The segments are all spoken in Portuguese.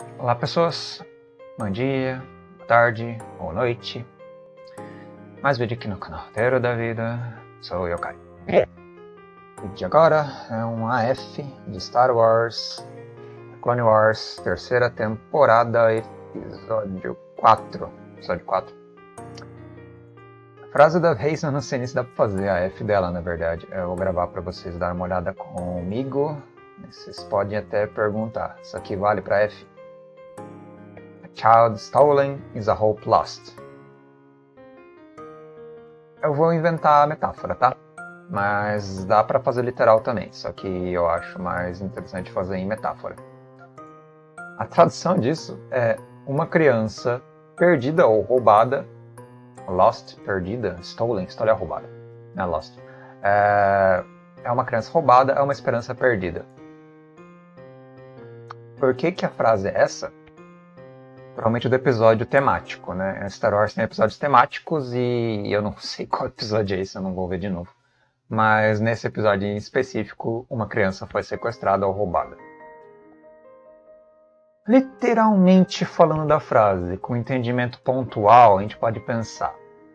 Olá pessoas, bom dia, boa tarde ou noite. Mais vídeo aqui no canal Roteiro da Vida, sou eu, Kai. O vídeo de agora é um AF de Star Wars, Clone Wars, terceira temporada, episódio 4. A frase da vez eu não sei nem se dá pra fazer a AF dela, na verdade. Eu vou gravar pra vocês darem uma olhada comigo. Vocês podem até perguntar, isso aqui vale pra F? Child stolen is a hope lost. Eu vou inventar a metáfora, tá? Mas dá pra fazer literal também, só que eu acho mais interessante fazer em metáfora. A tradução disso é uma criança perdida ou roubada. Lost, perdida, stolen é roubada, não é lost. É uma criança roubada, é uma esperança perdida. Por que a frase é essa? Provavelmente do episódio temático, né? Star Wars tem episódios temáticos e eu não sei qual episódio é esse, eu não vou ver de novo. Mas nesse episódio em específico, uma criança foi sequestrada ou roubada. Literalmente falando da frase, com entendimento pontual, a gente pode pensar.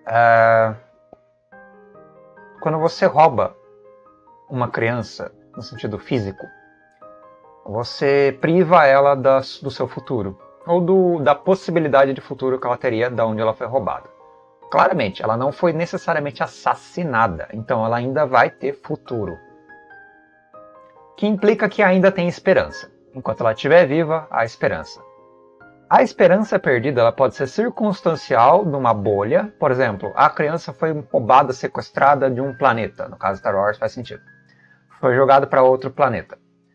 Quando você rouba uma criança, no sentido físico, você priva ela do seu futuro. Ou da possibilidade de futuro que ela teria de onde ela foi roubada. Claramente, ela não foi necessariamente assassinada, então ela ainda vai ter futuro. Que implica que ainda tem esperança. Enquanto ela estiver viva, há esperança. A esperança perdida ela pode ser circunstancial numa bolha. Por exemplo, a criança foi roubada, sequestrada de um planeta. No caso Star Wars faz sentido. Foi jogada para outro planeta.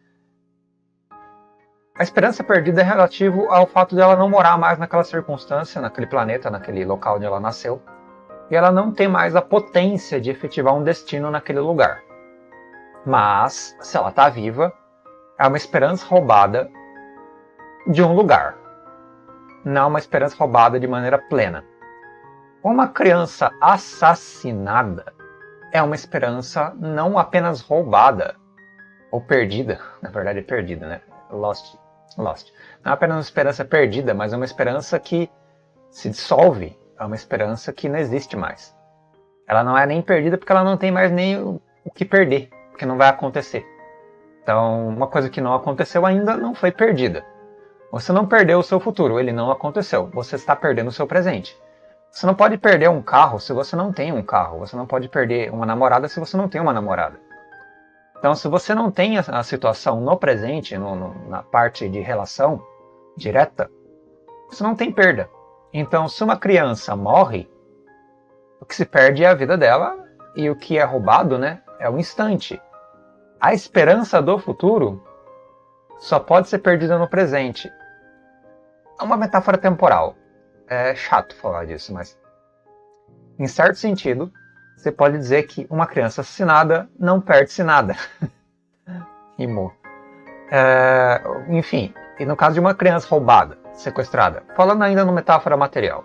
A esperança perdida é relativo ao fato de ela não morar mais naquela circunstância, naquele planeta, naquele local onde ela nasceu. E ela não tem mais a potência de efetivar um destino naquele lugar. Mas, se ela está viva, é uma esperança roubada de um lugar. Não uma esperança roubada de maneira plena. Uma criança assassinada é uma esperança não apenas roubada, ou perdida, na verdade é perdida, né? Lost. Não é apenas uma esperança perdida, mas é uma esperança que se dissolve. É uma esperança que não existe mais. Ela não é nem perdida porque ela não tem mais nem o que perder, porque não vai acontecer. Então, uma coisa que não aconteceu ainda não foi perdida. Você não perdeu o seu futuro, ele não aconteceu. Você está perdendo o seu presente. Você não pode perder um carro se você não tem um carro. Você não pode perder uma namorada se você não tem uma namorada. Então, se você não tem a situação no presente, na parte de relação direta, você não tem perda. Então, se uma criança morre, o que se perde é a vida dela e o que é roubado, né, é o instante. A esperança do futuro só pode ser perdida no presente. É uma metáfora temporal. É chato falar disso, mas em certo sentido, você pode dizer que uma criança assassinada não perde-se nada. Rimou. Enfim, e no caso de uma criança roubada, sequestrada, falando ainda no metáfora material,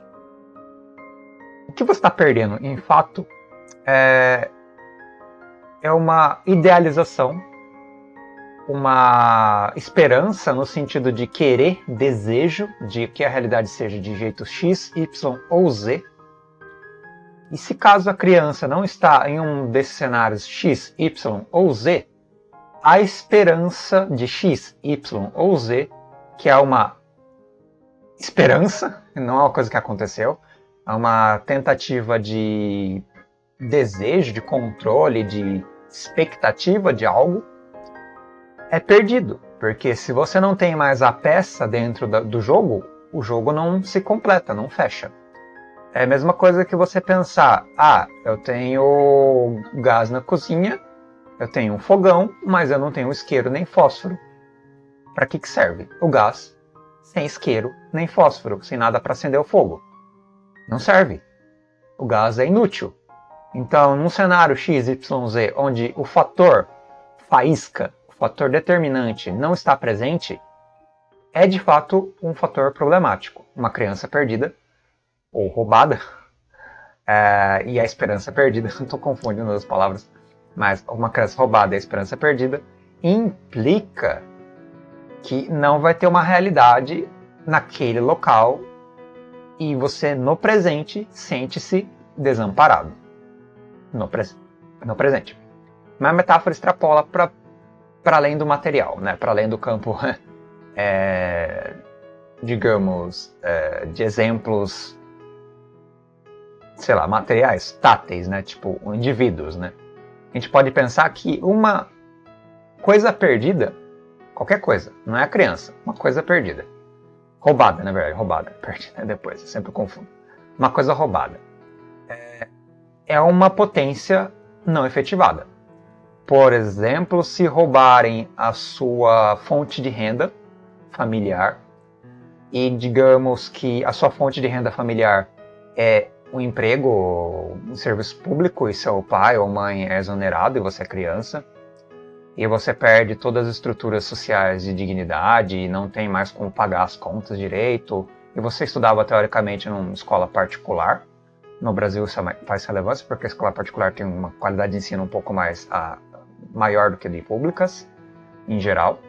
o que você está perdendo, em fato, é uma idealização, uma esperança no sentido de querer, desejo de que a realidade seja de jeito X, Y ou Z. E se caso a criança não está em um desses cenários X, Y ou Z, a esperança de X, Y ou Z, que é uma esperança, não é uma coisa que aconteceu, é uma tentativa de desejo, de controle, de expectativa de algo, é perdido. Porque se você não tem mais a peça dentro do jogo, o jogo não se completa, não fecha. É a mesma coisa que você pensar, eu tenho gás na cozinha, eu tenho um fogão, mas eu não tenho isqueiro nem fósforo. Para que serve o gás sem isqueiro nem fósforo, sem nada para acender o fogo? Não serve. O gás é inútil. Então, num cenário XYZ, onde o fator faísca, o fator determinante não está presente, é de fato um fator problemático. Uma criança perdida ou roubada, e a esperança perdida, não estou confundindo as palavras, mas uma criança roubada e a esperança perdida implica que não vai ter uma realidade naquele local e você, no presente, sente-se desamparado. No presente. Mas a metáfora extrapola para além do material, né? Para além do campo, digamos, de exemplos, sei lá, materiais, táteis, né? Tipo, indivíduos, né? A gente pode pensar que uma coisa perdida, qualquer coisa, não é a criança, uma coisa perdida. Roubada, na verdade, roubada, perdida depois, eu sempre confundo. Uma coisa roubada. É uma potência não efetivada. Por exemplo, se roubarem a sua fonte de renda familiar e digamos que a sua fonte de renda familiar é um emprego, um serviço público e seu pai ou mãe é exonerado e você é criança e você perde todas as estruturas sociais de dignidade e não tem mais como pagar as contas direito e você estudava teoricamente numa escola particular. No Brasil isso faz relevância porque a escola particular tem uma qualidade de ensino um pouco mais maior do que de públicas, em geral.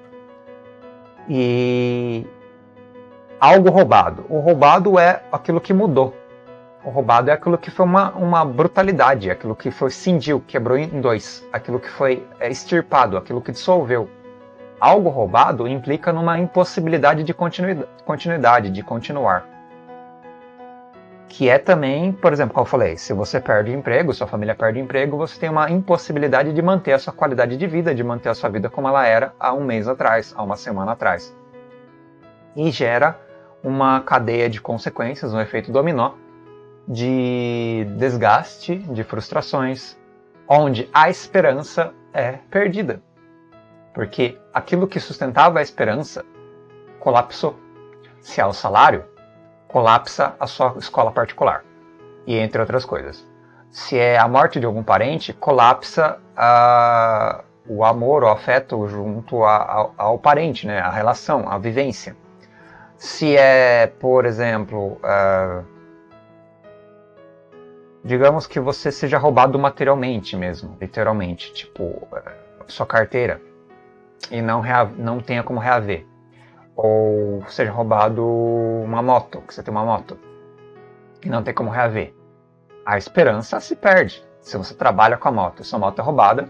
E algo roubado. O roubado é aquilo que mudou. O roubado é aquilo que foi uma brutalidade, aquilo que foi cindiu, quebrou em dois, aquilo que foi extirpado, aquilo que dissolveu. Algo roubado implica numa impossibilidade de continuidade, de continuar. Que é também, por exemplo, como eu falei, se você perde o emprego, sua família perde o emprego, você tem uma impossibilidade de manter a sua qualidade de vida, de manter a sua vida como ela era há um mês atrás, há uma semana atrás. E gera uma cadeia de consequências, um efeito dominó, de desgaste, de frustrações, onde a esperança é perdida. Porque aquilo que sustentava a esperança colapsou. Se há o salário, colapsa a sua escola particular, e entre outras coisas. Se é a morte de algum parente, colapsa o amor, o afeto junto ao parente, né? A relação, a vivência. Se é, por exemplo, digamos que você seja roubado materialmente mesmo, literalmente, tipo, sua carteira, e não tenha como reaver. Ou seja roubado uma moto, que você tem uma moto, e não tem como reaver. A esperança se perde. Se você trabalha com a moto e sua moto é roubada,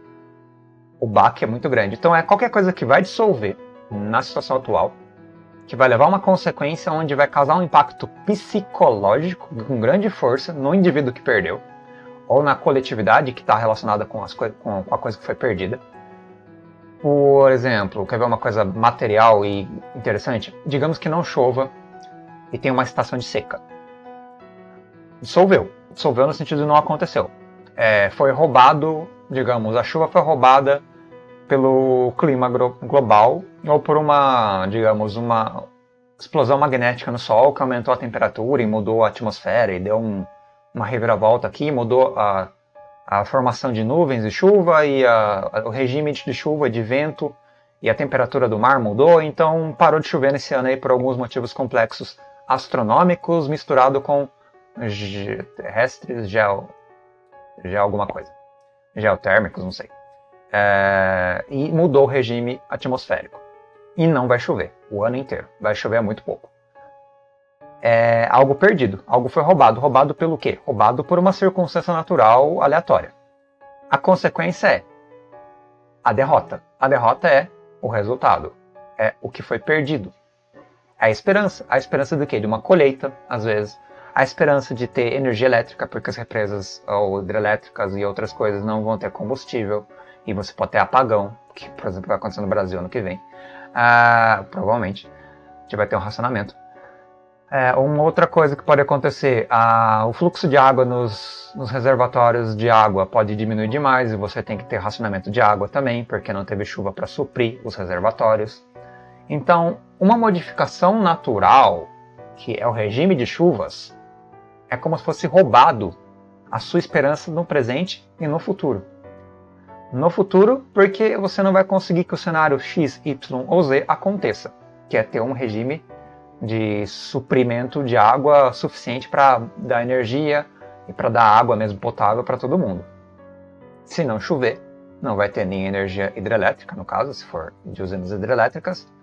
o baque é muito grande. Então é qualquer coisa que vai dissolver na situação atual, que vai levar a uma consequência onde vai causar um impacto psicológico com grande força no indivíduo que perdeu, ou na coletividade que está relacionada com a coisa que foi perdida. Por exemplo, quer ver uma coisa material e interessante? Digamos que não chova e tem uma estação de seca. Dissolveu. Dissolveu no sentido de não aconteceu. Foi roubado, digamos, a chuva foi roubada pelo clima global ou por uma explosão magnética no Sol que aumentou a temperatura e mudou a atmosfera e deu uma reviravolta aqui, mudou a formação de nuvens de chuva e o regime de chuva e de vento e a temperatura do mar mudou, então parou de chover nesse ano aí por alguns motivos complexos astronômicos misturado com terrestres, alguma coisa, geotérmicos, não sei. E mudou o regime atmosférico. E não vai chover o ano inteiro, vai chover muito pouco. É algo perdido, algo foi roubado. Roubado pelo quê? Roubado por uma circunstância natural aleatória. A consequência é a derrota. A derrota é o resultado, é o que foi perdido. É a esperança. A esperança do quê? De uma colheita, às vezes. A esperança de ter energia elétrica, porque as represas ou hidrelétricas e outras coisas não vão ter combustível. E você pode ter apagão, que, por exemplo, vai acontecer no Brasil ano que vem. Provavelmente. A gente vai ter um racionamento. Uma outra coisa que pode acontecer, o fluxo de água nos reservatórios de água pode diminuir demais e você tem que ter racionamento de água também, porque não teve chuva para suprir os reservatórios. Então, uma modificação natural, que é o regime de chuvas, é como se fosse roubado a sua esperança no presente e no futuro. No futuro, porque você não vai conseguir que o cenário X, Y ou Z aconteça, que é ter um regime de suprimento de água suficiente para dar energia e para dar água mesmo potável para todo mundo. Se não chover, não vai ter nem energia hidrelétrica, no caso, se for de usinas hidrelétricas,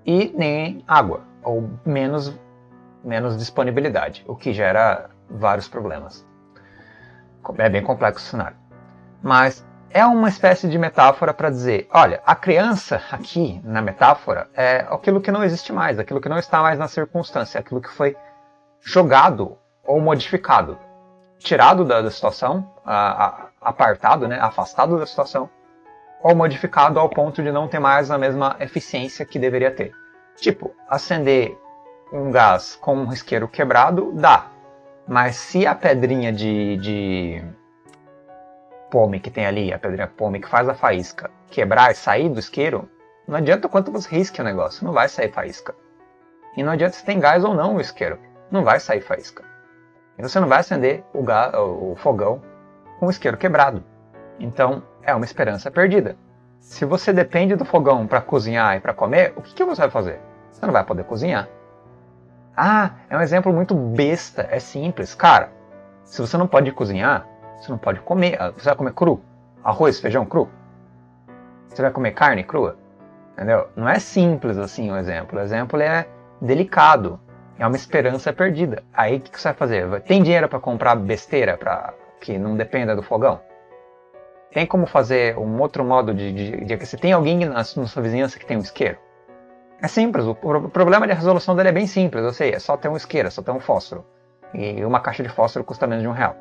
e nem água, ou menos disponibilidade, o que gera vários problemas. É bem complexo o cenário. Mas é uma espécie de metáfora para dizer, olha, a criança aqui na metáfora é aquilo que não existe mais, aquilo que não está mais na circunstância, aquilo que foi jogado ou modificado, tirado da situação, apartado, né, afastado da situação, ou modificado ao ponto de não ter mais a mesma eficiência que deveria ter. Tipo, acender um gás com um isqueiro quebrado, dá. Mas se a pedrinha de pome que tem ali, a pedrinha pome que faz a faísca, quebrar e sair do isqueiro, não adianta o quanto você risque o negócio, não vai sair faísca. E não adianta se tem gás ou não o isqueiro, não vai sair faísca. E você não vai acender o fogão com o isqueiro quebrado. Então, é uma esperança perdida. Se você depende do fogão para cozinhar e para comer, o que você vai fazer? Você não vai poder cozinhar. Ah, é um exemplo muito besta, é simples. Cara, se você não pode cozinhar, você não pode comer. Você vai comer cru? Arroz, feijão cru? Você vai comer carne crua? Entendeu? Não é simples assim o exemplo. O exemplo é delicado. É uma esperança perdida. Aí o que você vai fazer? Tem dinheiro para comprar besteira para que não dependa do fogão? Tem como fazer um outro modo de aquecer? Tem alguém na sua vizinhança que tem um isqueiro? É simples, o problema de resolução dele é bem simples, eu sei, é só ter um isqueiro, é só ter um fósforo. E uma caixa de fósforo custa menos de R$1.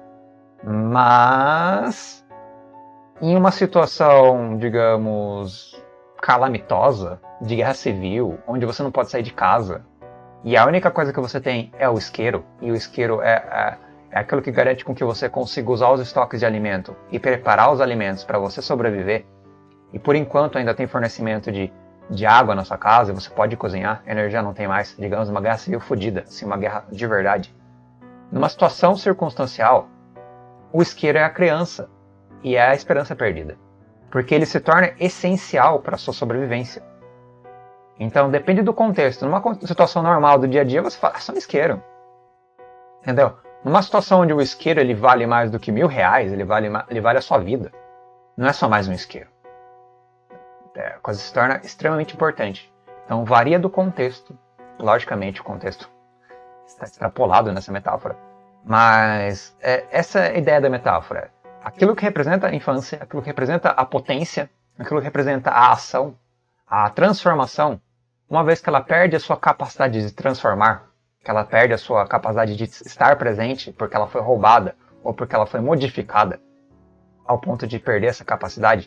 Mas, em uma situação, digamos, calamitosa, de guerra civil, onde você não pode sair de casa, e a única coisa que você tem é o isqueiro, e o isqueiro é aquilo que garante com que você consiga usar os estoques de alimento e preparar os alimentos para você sobreviver, e por enquanto ainda tem fornecimento de água na sua casa, e você pode cozinhar, energia não tem mais, digamos, uma guerra civil fodida, assim, uma guerra de verdade. Numa situação circunstancial, o isqueiro é a criança e é a esperança perdida, porque ele se torna essencial para a sua sobrevivência. Então, depende do contexto. Numa situação normal do dia a dia, você fala, é só um isqueiro. Entendeu? Numa situação onde o isqueiro ele vale mais do que R$1.000, ele vale a sua vida. Não é só mais um isqueiro. A coisa se torna extremamente importante. Então varia do contexto. Logicamente o contexto está extrapolado nessa metáfora. Mas essa é a ideia da metáfora. Aquilo que representa a infância, aquilo que representa a potência, aquilo que representa a ação, a transformação, uma vez que ela perde a sua capacidade de transformar, que ela perde a sua capacidade de estar presente porque ela foi roubada ou porque ela foi modificada ao ponto de perder essa capacidade,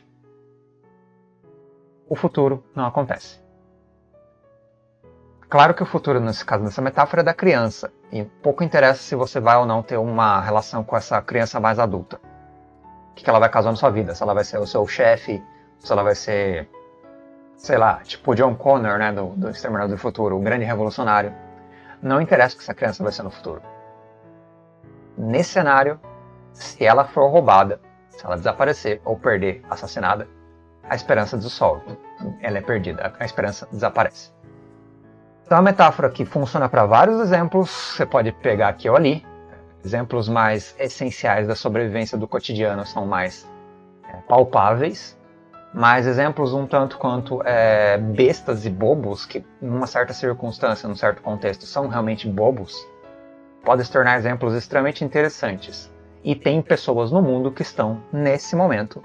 o futuro não acontece. Claro que o futuro, nesse caso, nessa metáfora, é da criança. E pouco interessa se você vai ou não ter uma relação com essa criança mais adulta. O que ela vai causar na sua vida? Se ela vai ser o seu chefe, se ela vai ser, sei lá, tipo o John Connor, né, do Exterminador do Futuro, o grande revolucionário. Não interessa o que essa criança vai ser no futuro. Nesse cenário, se ela for roubada, se ela desaparecer ou perder, assassinada, a esperança dissolve, ela é perdida, a esperança desaparece. Então a metáfora que funciona para vários exemplos, você pode pegar aqui ou ali, exemplos mais essenciais da sobrevivência do cotidiano são mais palpáveis, mas exemplos um tanto quanto bestas e bobos, que numa certa circunstância, num certo contexto, são realmente bobos, podem se tornar exemplos extremamente interessantes. E tem pessoas no mundo que estão, nesse momento,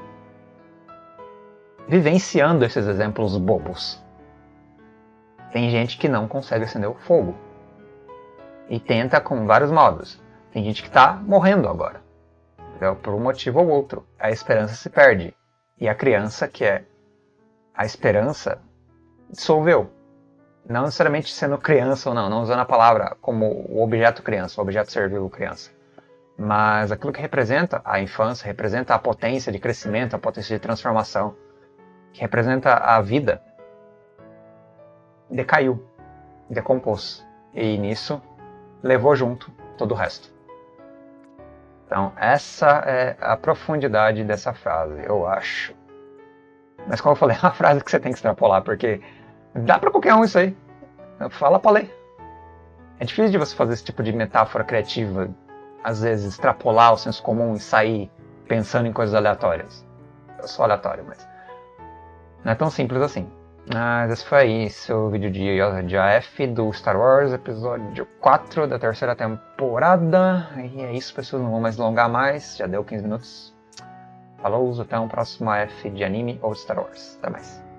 vivenciando esses exemplos bobos. Tem gente que não consegue acender o fogo. E tenta com vários modos. Tem gente que está morrendo agora. Entendeu? Por um motivo ou outro. A esperança se perde. E a criança, que é a esperança, dissolveu. Não necessariamente sendo criança ou não usando a palavra como o objeto criança, o objeto ser vivo criança. Mas aquilo que representa a infância, representa a potência de crescimento, a potência de transformação, que representa a vida, decaiu, decompôs. E nisso levou junto todo o resto. Então essa é a profundidade dessa frase, eu acho. Mas como eu falei, é uma frase que você tem que extrapolar, porque dá para qualquer um isso aí. Fala para ler. É difícil de você fazer esse tipo de metáfora criativa, às vezes extrapolar o senso comum e sair pensando em coisas aleatórias. Eu sou aleatório, mas não é tão simples assim. Mas esse foi isso, o vídeo de AF do Star Wars, episódio 4 da terceira temporada. E é isso, pessoal, não vou mais alongar mais, já deu 15 minutos. Falou, até um próximo AF de anime ou Star Wars. Até mais.